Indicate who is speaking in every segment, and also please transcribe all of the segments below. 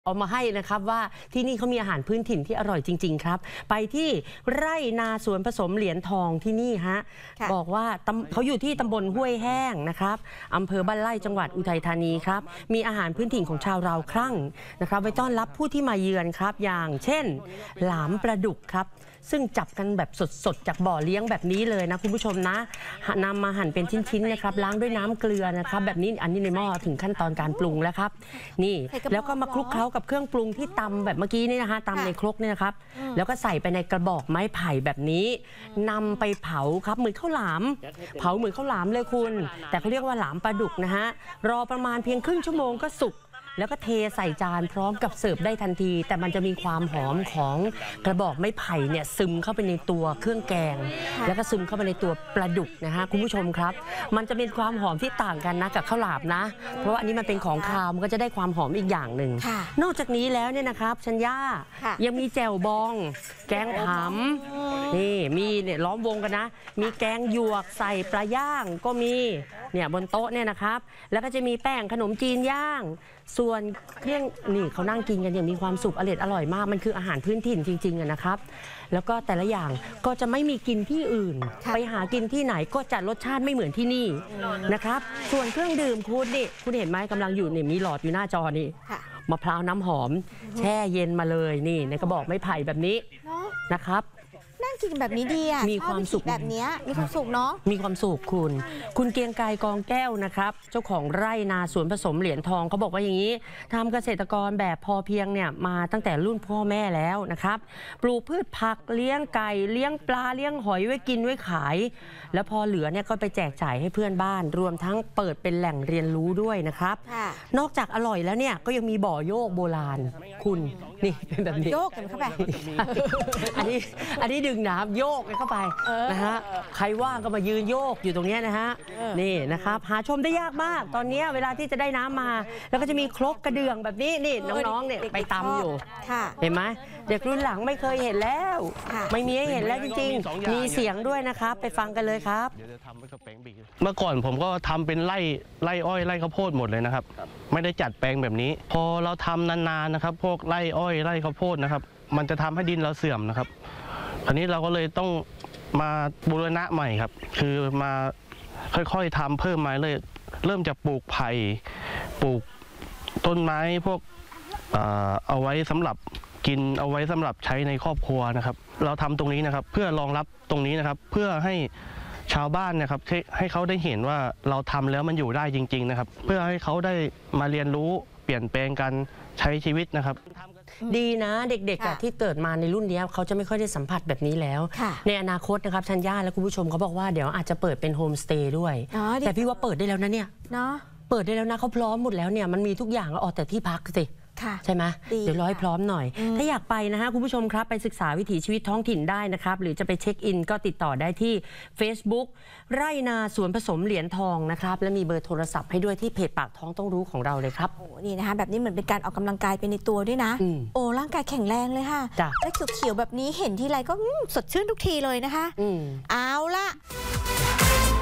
Speaker 1: เอามาให้นะครับว่าที่นี่เขามีอาหารพื้นถิ่นที่อร่อยจริงๆครับไปที่ไร่นาสวนผสมเหรียญทองที่นี่ฮะบอกว่าเขาอยู่ที่ตำบลห้วยแห้งนะครับอำเภอบ้านไร่จังหวัดอุทัยธานีครับมีอาหารพื้นถิ่นของชาวราวครั่งนะครับไว้ต้อนรับผู้ที่มาเยือนครับอย่างเช่นหลามปลาดุกครับซึ่งจับกันแบบสดๆจากบ่อเลี้ยงแบบนี้เลยนะคุณผู้ชมนะนำมาหั่นเป็นชิ้นๆนะครับล้างด้วยน้ำเกลือนะครับแบบนี้อันนี้ในหม้อถึงขั้นตอนการปรุงแล้วครับนี่แล้วก็มาคลุกเคล้ากับเครื่องปรุงที่ตำแบบเมื่อกี้นี่นะคะตำในครกเนี่ยนะครับแล้วก็ใส่ไปในกระบอกไม้ไผ่แบบนี้นำไปเผาครับเหมือนข้าวหลามเผาเหมือนข้าวหลามเลยคุณแต่เขาเรียกว่าหลามปลาดุกนะฮะรอประมาณเพียงครึ่งชั่วโมงก็สุกแล้วก็เทใส่จานพร้อมกับเสิร์ฟได้ทันทีแต่มันจะมีความหอมของกระบอกไม้ไผ่เนี่ยซึมเข้าไปในตัวเครื่องแกงแล้วก็ซึมเข้าไปในตัวปลาดุกนะฮะคุณผู้ชมครับมันจะเป็นความหอมที่ต่างกันนะกับข้าวหลามนะเพราะว่าอันนี้มันเป็นของคาวมันก็จะได้ความหอมอีกอย่างหนึ่งนอกจากนี้แล้วเนี่ยนะครับชัญญายังมีแจ่วบองแกงผำนี่มีเนี่ยล้อมวงกันนะมีแกงหยวกใส่ปลาย่างก็มีเนี่ยบนโต๊ะเนี่ยนะครับแล้วก็จะมีแป้งขนมจีนย่างส่วนเครื่องนี่เขานั่งกินกันอย่างมีความสุขอร่อยมากมันคืออาหารพื้นถิ่นจริงๆนะครับแล้วก็แต่ละอย่างก็จะไม่มีกินที่อื่นไปหากินที่ไหนก็จะรสชาติไม่เหมือนที่นี่นะครับส่วนเครื่องดื่มคุณเห็นไหมกำลังอยู่นี่มีหลอดอยู่หน้าจอนี่มะพร้าวน้ำหอมแช่เย็นมาเลยนี่ในกระบอกไม้ไผ่แบบนี้นะครับ
Speaker 2: นั่งกินแบบนี้ดีอ่ะ
Speaker 1: มีความสุข
Speaker 2: แบบนี้มีความสุขเนาะ
Speaker 1: มีความสุขคุณเกียงไกรกองแก้วนะครับเจ้าของไร่นาสวนผสมเหรียญทองเขาบอกว่าอย่างนี้ทำเกษตรกรแบบพอเพียงเนี่ยมาตั้งแต่รุ่นพ่อแม่แล้วนะครับปลูกพืชผักเลี้ยงไก่เลี้ยงปลาเลี้ยงหอยไว้กินไว้ขายแล้วพอเหลือเนี่ยก็ไปแจกจ่ายให้เพื่อนบ้านรวมทั้งเปิดเป็นแหล่งเรียนรู้ด้วยนะครับนอกจากอร่อยแล้วเนี่ยก็ยังมีบ่อโยกโบราณคุณนี่เป็นแบบนี้
Speaker 2: โยกกันเข้าไป
Speaker 1: อันนี้ดึงน้ำโยกเข้าไปนะฮะใครว่างก็มายืนโยกอยู่ตรงนี้นะฮะนี่นะครับหาชมได้ยากมากตอนนี้เวลาที่จะได้น้ำมาแล้วก็จะมีครกกระเดื่องแบบนี้นี่น้องๆเนี่ยไปตำอยู่เห็นไหมเด็กรุ่นหลังไม่เคยเห็นแล้วไม่มีให้เห็นแล้วจริงๆมีเสียงด้วยนะครับไปฟังกันเลยครับ
Speaker 3: เมื่อก่อนผมก็ทำเป็นไร่อ้อยไร่ข้าวโพดหมดเลยนะครับไม่ได้จัดแปลงแบบนี้พอเราทำนานๆนะครับพวกไร่อ้อยไร่ข้าวโพดนะครับมันจะทำให้ดินเราเสื่อมนะครับอันนี้เราก็เลยต้องมาบูรณะใหม่ครับคือมาค่อยๆทำเพิ่มมาเลยเริ่มจากปลูกไผ่ปลูกต้นไม้พวกเอาไว้สำหรับกินเอาไว้สำหรับใช้ในครอบครัวนะครับเราทำตรงนี้นะครับเพื่อรองรับตรงนี้นะครับเพื่อให้ชาวบ้านนะครับให้เขาได้เห็นว่าเราทำแล้วมันอยู่ได้จริงๆนะครับเพื่อให้เขาได้มาเรียนรู้เปลี่ยนแปลงการใช้ชีวิตนะครับ
Speaker 1: ดีนะเด็กๆที่เกิดมาในรุ่นนี้เขาจะไม่ค่อยได้สัมผัสแบบนี้แล้วในอนาคตนะครับชัญญาและคุณผู้ชมเขาบอกว่าเดี๋ยวอาจจะเปิดเป็นโฮมสเตย์ด้วยแต่พี่ว่าเปิดได้แล้วนะเนี่ยเปิดได้แล้วนะเขาพร้อมหมดแล้วเนี่ยมันมีทุกอย่างแล้วแต่ที่พักสิใช่ไหมเดี๋ยวรอให้พร้อมหน่อยถ้าอยากไปนะฮะคุณผู้ชมครับไปศึกษาวิถีชีวิตท้องถิ่นได้นะครับหรือจะไปเช็คอินก็ติดต่อได้ที่ Facebook ไร่นาสวนผสมเหรียญทองนะครับและมีเบอร์โทรศัพท์ให้ด้วยที่เพจปากท้องต้องรู้ของเราเลยครับ
Speaker 2: โอ้นี่นะคะแบบนี้เหมือนเป็นการออกกำลังกายไปในตัวด้วยนะโอ้ร่างกายแข็งแรงเลยค่ะและเขียวๆแบบนี้เห็นทีไรก็สดชื่นทุกทีเลยนะคะเอาล่ะ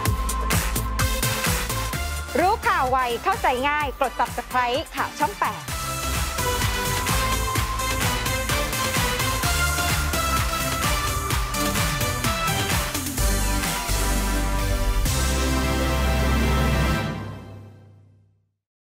Speaker 4: รู้ข่าวไวเข้าใจง่ายกด Subscribe ข่าวช่อง 8